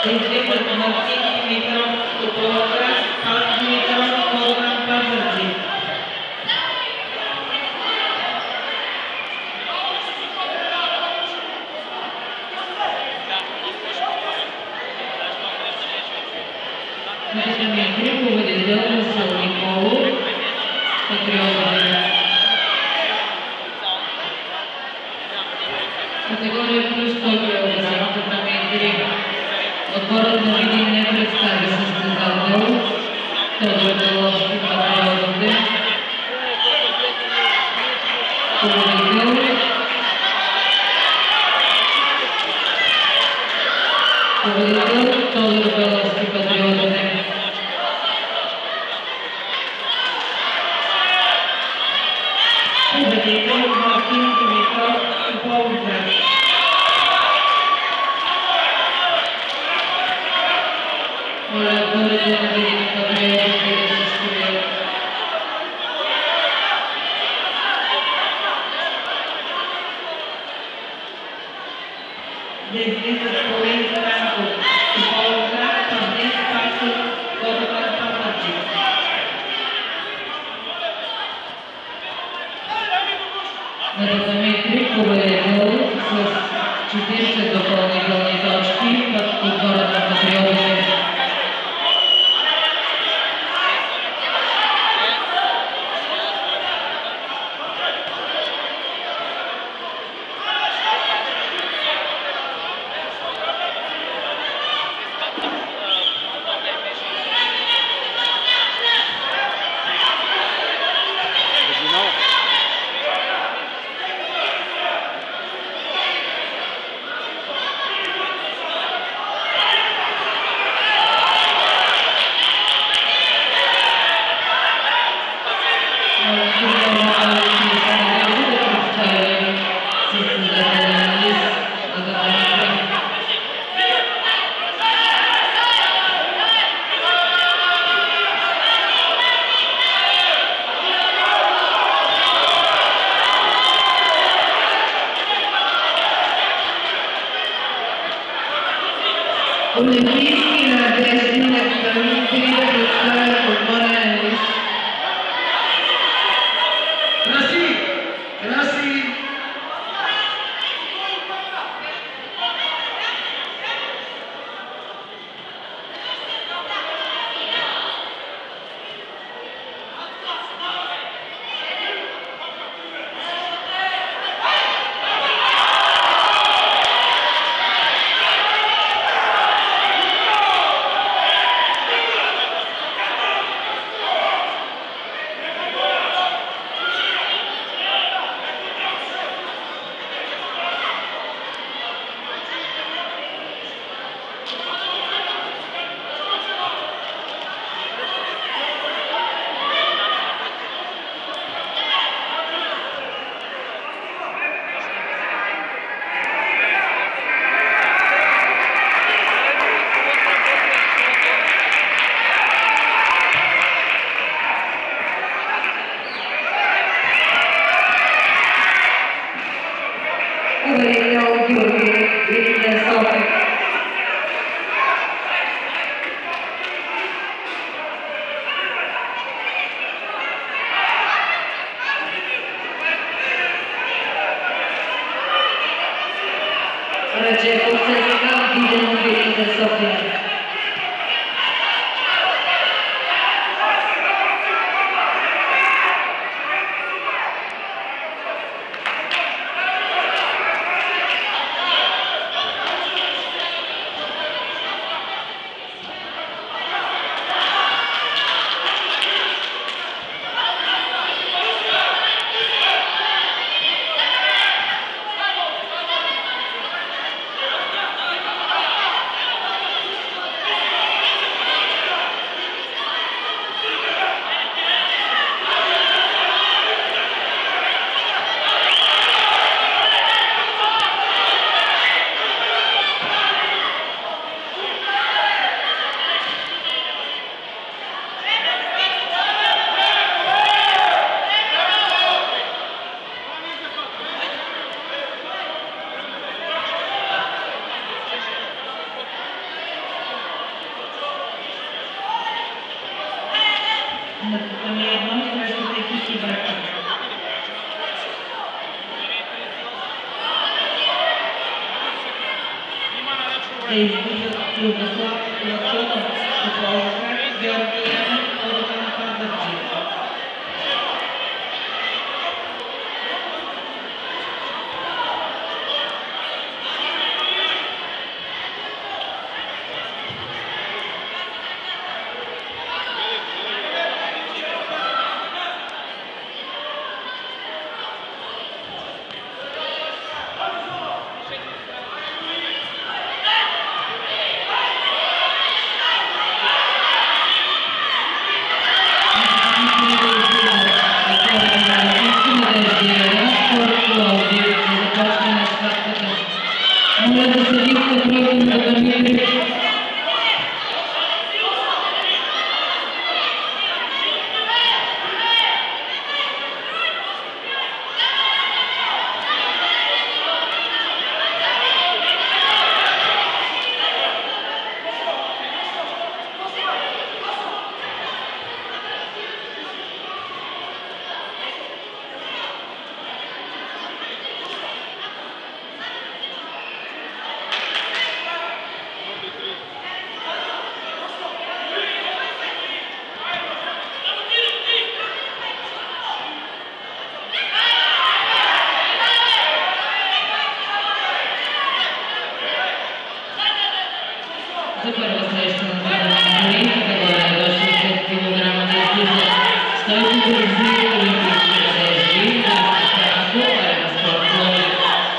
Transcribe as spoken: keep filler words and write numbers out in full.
Martin Dimitrov, Topolka, Pat Dimitrov, Morgan Paverji. Медикаменти, победител Васил Николов, Патриотите. Категория плюс сто килограма, медикаменти. Отборът на Видин не представи състезател. Тодор Беловски, Патриотите. Победител. Победител Тодор Беловски, Патриотите. Победител Мартин Димитров, Тополка. Моля, отборите на Видин Патриотите да се строят. Дезлизът Полин Станков, Тополка, Павлин Спасов, Богдан Павлович. Медикаменти, победител с четиридесет допълнителни точки под отборът на Патриотите. Олимпийски надежди на хранители да представят отборен лист. Краси! Краси! Победител Георги Витлесов. Раджев от ЦСКА, Видин Видин София. се издигат Югослав Платонов от Полска, Георги Янев от Пазарджик. Моля да се вижте против на Дмитрий. За първа среща на Дмитрий, категория до шестдесет килограма, да излиза Стойко Грозни.